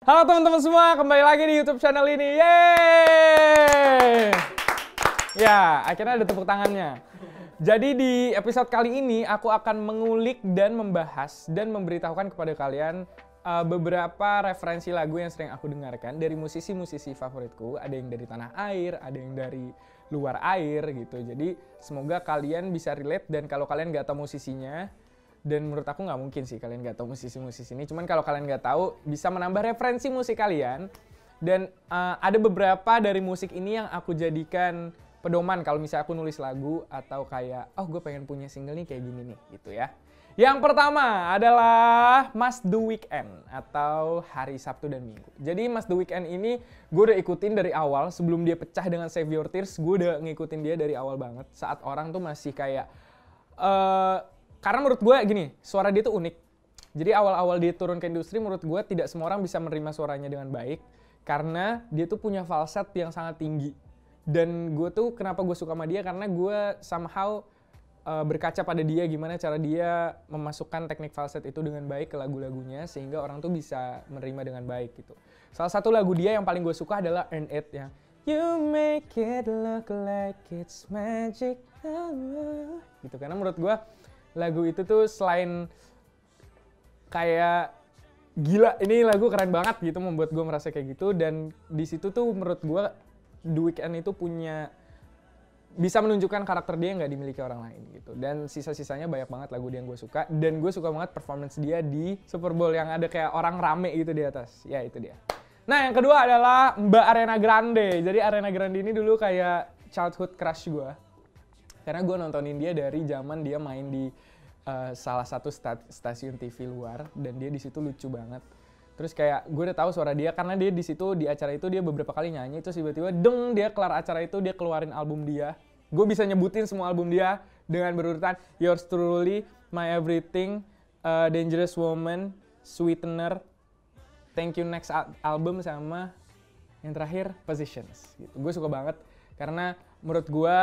Halo teman-teman semua, kembali lagi di YouTube channel ini. Yeay! Ya, akhirnya ada tepuk tangannya. Jadi di episode kali ini aku akan mengulik dan membahas dan memberitahukan kepada kalian beberapa referensi lagu yang sering aku dengarkan dari musisi-musisi favoritku. Ada yang dari tanah air, ada yang dari luar air gitu. Jadi semoga kalian bisa relate, dan kalau kalian nggak tahu musisinya, dan menurut aku nggak mungkin sih kalian nggak tahu musisi-musisi ini. Cuman kalau kalian nggak tahu, bisa menambah referensi musik kalian. Dan ada beberapa dari musik ini yang aku jadikan pedoman kalau misalnya aku nulis lagu, atau kayak, oh gue pengen punya single nih kayak gini nih, gitu ya. Yang pertama adalah Must Do Weekend atau Hari Sabtu dan Minggu. Jadi Must Do Weekend ini gue udah ikutin dari awal, sebelum dia pecah dengan Save Your Tears, gue udah ngikutin dia dari awal banget. Saat orang tuh masih kayak... karena menurut gue gini, suara dia tuh unik. Jadi awal-awal dia turun ke industri, menurut gue tidak semua orang bisa menerima suaranya dengan baik. Karena dia tuh punya falset yang sangat tinggi. Dan gue tuh, kenapa gue suka sama dia, karena gue somehow berkaca pada dia, gimana cara dia memasukkan teknik falset itu dengan baik ke lagu-lagunya, sehingga orang tuh bisa menerima dengan baik gitu. Salah satu lagu dia yang paling gue suka adalah Earn It, yang You make it look like it's magic. Gitu, karena menurut gue lagu itu tuh selain kayak gila, ini lagu keren banget gitu, membuat gue merasa kayak gitu. Dan di situ tuh menurut gue The Weeknd itu bisa menunjukkan karakter dia yang nggak dimiliki orang lain gitu. Dan sisa-sisanya banyak banget lagu dia yang gue suka. Dan gue suka banget performance dia di Super Bowl yang ada kayak orang rame gitu di atas. Ya itu dia. Nah yang kedua adalah Mbak Ariana Grande. Jadi Ariana Grande ini dulu kayak childhood crush gue. Karena gue nontonin dia dari zaman dia main di salah satu stasiun TV luar, dan dia di situ lucu banget. Terus kayak gue udah tahu suara dia karena dia di situ, di acara itu dia beberapa kali nyanyi, terus tiba-tiba deng, dia kelar acara itu dia keluarin album dia. Gue bisa nyebutin semua album dia dengan berurutan: Yours Truly, My Everything, Dangerous Woman, Sweetener, Thank You Next album, sama yang terakhir Positions. Gitu. Gue suka banget karena menurut gue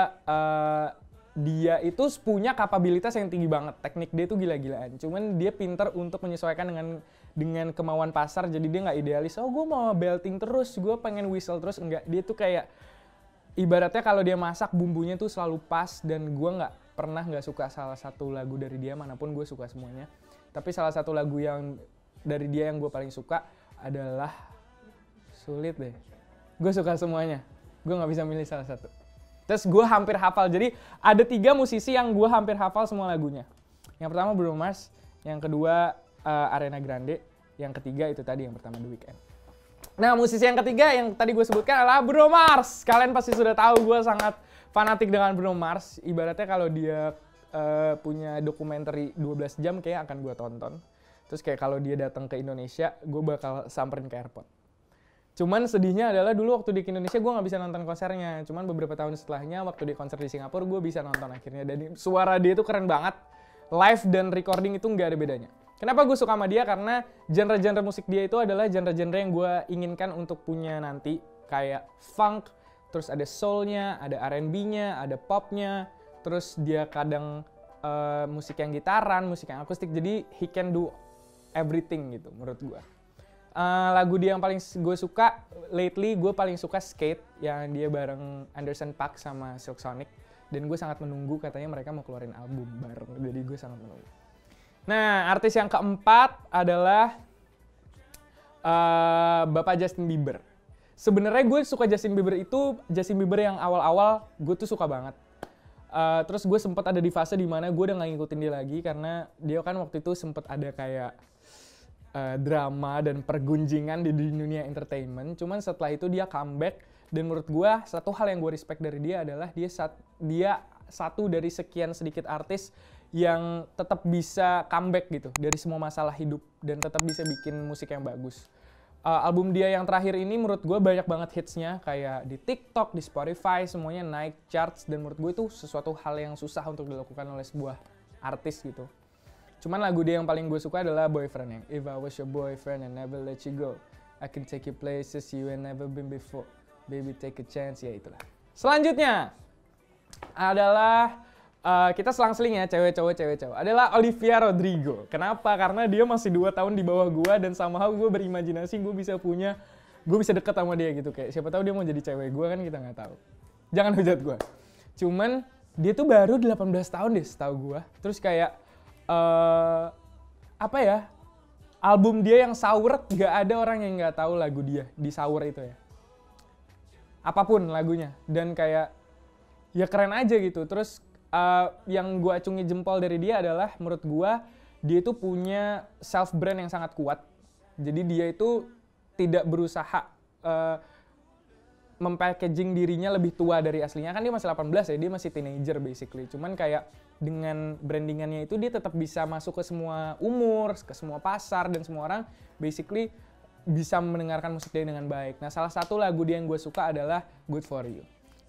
dia itu punya kapabilitas yang tinggi banget. Teknik dia tuh gila-gilaan. Cuman dia pinter untuk menyesuaikan dengan kemauan pasar. Jadi dia nggak idealis, oh gue mau belting terus, gue pengen whistle terus. Enggak, dia tuh kayak ibaratnya kalau dia masak bumbunya tuh selalu pas. Dan gue nggak suka salah satu lagu dari dia, manapun gue suka semuanya. Tapi salah satu lagu yang dari dia yang gue paling suka adalah, sulit deh, gue suka semuanya. Gue nggak bisa milih salah satu. Terus gue hampir hafal. Jadi ada 3 musisi yang gue hampir hafal semua lagunya. Yang pertama Bruno Mars, yang kedua Ariana Grande, yang ketiga itu tadi yang pertama The Weeknd. Nah musisi yang ketiga yang tadi gue sebutkan adalah Bruno Mars. Kalian pasti sudah tahu gue sangat fanatik dengan Bruno Mars. Ibaratnya kalau dia punya dokumenter 12 jam kayak akan gue tonton. Terus kayak kalau dia datang ke Indonesia, gue bakal samperin ke airport. Cuman sedihnya adalah dulu waktu di Indonesia gue nggak bisa nonton konsernya. Cuman beberapa tahun setelahnya waktu di konser di Singapura gue bisa nonton akhirnya. Dan suara dia itu keren banget. Live dan recording itu nggak ada bedanya. Kenapa gue suka sama dia? Karena genre-genre musik dia itu adalah genre-genre yang gue inginkan untuk punya nanti. Kayak funk, terus ada soul-nya, ada R&B-nya, ada pop-nya. Terus dia kadang musik yang gitaran, musik yang akustik. Jadi he can do everything gitu menurut gue. Lagu dia yang paling gue suka lately, gue paling suka Skate yang dia bareng Anderson .Paak sama Silk Sonic. Dan gue sangat menunggu, katanya mereka mau keluarin album bareng, jadi gue sangat menunggu. Nah artis yang keempat adalah Bapak Justin Bieber. Sebenarnya gue suka Justin Bieber itu Justin Bieber yang awal-awal gue tuh suka banget. Terus gue sempat ada di fase dimana gue udah gak ngikutin dia lagi, karena dia kan waktu itu sempat ada kayak drama dan pergunjingan di dunia entertainment. Cuman setelah itu dia comeback, dan menurut gue satu hal yang gue respect dari dia adalah dia satu dari sekian sedikit artis yang tetap bisa comeback gitu dari semua masalah hidup dan tetap bisa bikin musik yang bagus. Album dia yang terakhir ini menurut gue banyak banget hitsnya, kayak di TikTok, di Spotify, semuanya naik charts, dan menurut gue itu sesuatu hal yang susah untuk dilakukan oleh sebuah artis gitu. Cuman lagu dia yang paling gue suka adalah Boyfriend, yang If I was your boyfriend and never let you go, I can take you places you ain't never been before, baby take a chance, ya itulah. Selanjutnya adalah kita selang-seling ya, cewek cowok, adalah Olivia Rodrigo. Kenapa? Karena dia masih 2 tahun di bawah gue, dan somehow gue berimajinasi gue bisa deket sama dia gitu. Kayak siapa tahu dia mau jadi cewek gue, kan kita nggak tahu. Jangan hujat gue. Cuman dia tuh baru 18 tahun deh setahu gue. Terus kayak apa ya? Album dia yang Sour, gak ada orang yang nggak tahu lagu dia di Sour itu ya. Apapun lagunya, dan kayak ya keren aja gitu. Terus yang gue acungi jempol dari dia adalah menurut gue dia itu punya self brand yang sangat kuat. Jadi dia itu tidak berusaha mempackaging dirinya lebih tua dari aslinya. Kan dia masih 18 ya, dia masih teenager basically. Cuman kayak dengan brandingannya itu dia tetap bisa masuk ke semua umur, ke semua pasar, dan semua orang basically bisa mendengarkan musik dia dengan baik. Nah, salah satu lagu dia yang gue suka adalah Good For You.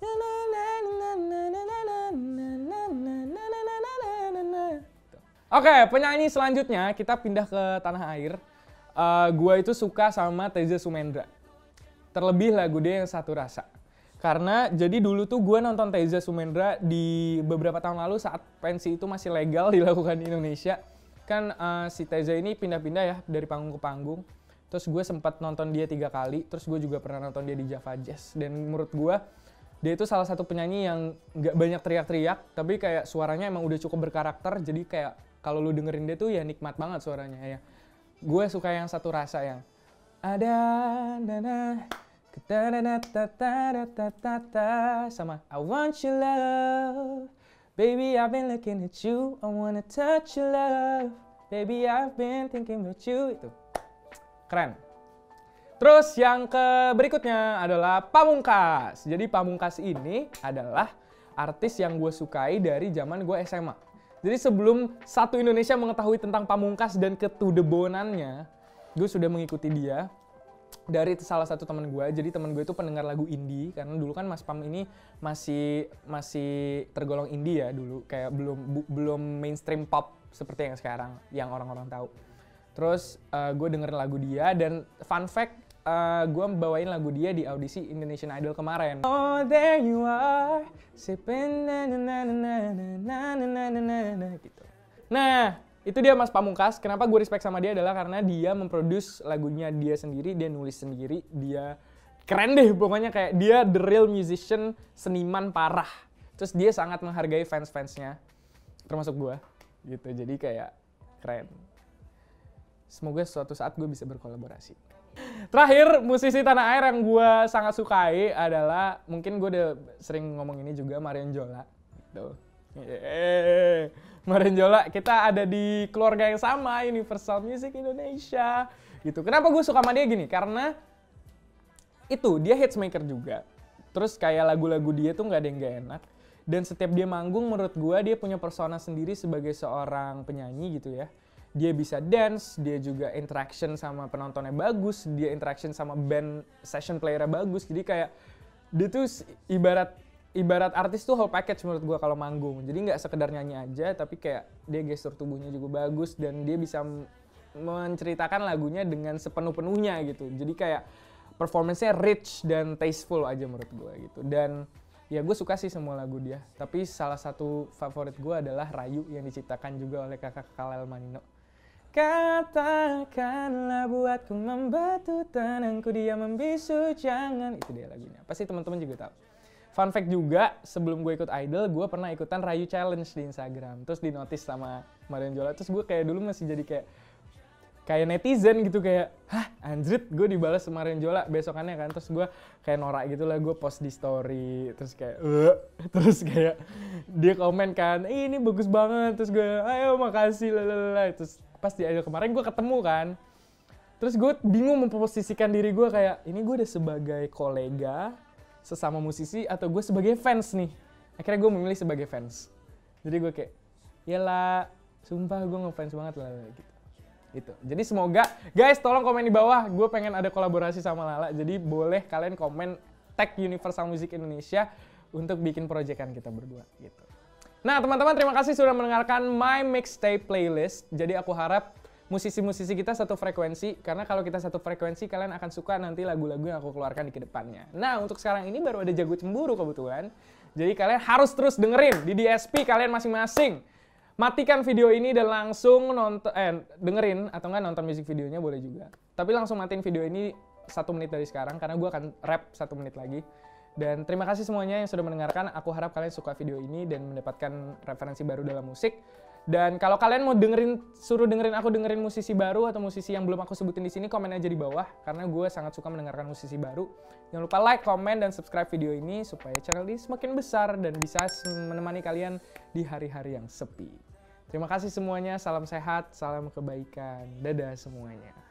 Oke, penyanyi selanjutnya kita pindah ke tanah air. Gua itu suka sama Teza Sumendra. Terlebih lagu dia yang Satu Rasa. Karena jadi dulu tuh gue nonton Teza Sumendra di beberapa tahun lalu saat pensi itu masih legal dilakukan di Indonesia. Kan si Teza ini pindah-pindah ya dari panggung ke panggung. Terus gue sempat nonton dia 3 kali. Terus gue juga pernah nonton dia di Java Jazz. Dan menurut gue dia itu salah satu penyanyi yang gak banyak teriak-teriak, tapi kayak suaranya emang udah cukup berkarakter. Jadi kayak kalau lu dengerin dia tuh ya nikmat banget suaranya ya. Gue suka yang Satu Rasa yang ada nana sama I Want Your Love, baby I've been looking at you, I wanna touch your love, baby I've been thinking about you. Itu keren. Terus yang berikutnya adalah Pamungkas. Jadi Pamungkas ini adalah artis yang gue sukai dari zaman gue SMA. Jadi sebelum satu Indonesia mengetahui tentang Pamungkas dan ketudebonannya, gue sudah mengikuti dia dari salah satu teman gue. Jadi teman gue itu pendengar lagu indie, karena dulu kan Mas Pam ini masih tergolong indie ya dulu, kayak belum mainstream pop seperti yang sekarang yang orang-orang tahu. Terus gue dengerin lagu dia, dan fun fact, gue bawain lagu dia di audisi Indonesian Idol kemarin. Oh there you are, sipping na na na na na na na na gitu. Nah, itu dia Mas Pamungkas. Kenapa gue respect sama dia adalah karena dia memproduce lagunya dia sendiri, dia nulis sendiri, dia keren deh pokoknya, kayak dia the real musician, seniman parah. Terus dia sangat menghargai fans-fansnya, termasuk gue gitu. Jadi kayak keren. Semoga suatu saat gue bisa berkolaborasi. Terakhir, musisi tanah air yang gue sangat sukai adalah, mungkin gue udah sering ngomong ini juga, Marion Jola. Tuh. Marion Jola, kita ada di keluarga yang sama, Universal Music Indonesia. Gitu. Kenapa gue suka sama dia gini? Karena itu, dia hitsmaker juga. Terus kayak lagu-lagu dia tuh nggak ada yang nggak enak. Dan setiap dia manggung, menurut gue dia punya persona sendiri sebagai seorang penyanyi gitu ya. Dia bisa dance, dia juga interaction sama penontonnya bagus, dia interaction sama band session playernya bagus. Jadi kayak dia tuh ibarat artis tuh whole package menurut gua kalau manggung. Jadi nggak sekedar nyanyi aja, tapi kayak dia gestur tubuhnya juga bagus, dan dia bisa menceritakan lagunya dengan sepenuh-penuhnya gitu. Jadi kayak performance-nya rich dan tasteful aja menurut gua gitu. Dan ya gue suka sih semua lagu dia. Tapi salah satu favorit gua adalah Rayu yang diciptakan juga oleh kakak Kalel Manino. Katakanlah buatku membatu, tenangku dia membisu, jangan. Itu dia lagunya. Pasti teman-teman juga tahu. Fun fact juga, sebelum gue ikut Idol, gue pernah ikutan Rayu Challenge di Instagram. Terus di notice sama Marion Jola. Terus gue kayak dulu masih jadi kayak netizen gitu, kayak hah anjrit, gue dibalas sama Marion Jola besokannya kan. Terus gue kayak norak gitu lah, gue post di story. Terus kayak terus kayak dia komen kan, ini bagus banget. Terus gue ayo makasih lalala. Terus pas di Idol kemarin gue ketemu kan, terus gue bingung memposisikan diri gue kayak, ini gue udah sebagai kolega, sesama musisi, atau gue sebagai fans nih. Akhirnya gue memilih sebagai fans. Jadi gue kayak, yalah, sumpah gue ngefans banget lah gitu. Jadi semoga, guys tolong komen di bawah, gue pengen ada kolaborasi sama Lala. Jadi boleh kalian komen tag Universal Music Indonesia untuk bikin proyekan kita berdua gitu. Nah teman-teman, terima kasih sudah mendengarkan My Mixtape Playlist. Jadi aku harap musisi-musisi kita satu frekuensi, karena kalau kita satu frekuensi kalian akan suka nanti lagu-lagu yang aku keluarkan di kedepannya. Nah untuk sekarang ini baru ada Jago Cemburu kebetulan. Jadi kalian harus terus dengerin di DSP kalian masing-masing. Matikan video ini dan langsung dengerin atau enggak nonton musik videonya boleh juga. Tapi langsung matiin video ini 1 menit dari sekarang karena gue akan rap 1 menit lagi. Dan terima kasih semuanya yang sudah mendengarkan. Aku harap kalian suka video ini dan mendapatkan referensi baru dalam musik. Dan kalau kalian mau suruh dengerin aku dengerin musisi baru atau musisi yang belum aku sebutin di sini, komen aja di bawah karena gue sangat suka mendengarkan musisi baru. Jangan lupa like, komen, dan subscribe video ini supaya channel ini semakin besar dan bisa menemani kalian di hari-hari yang sepi. Terima kasih semuanya, salam sehat, salam kebaikan, dadah semuanya.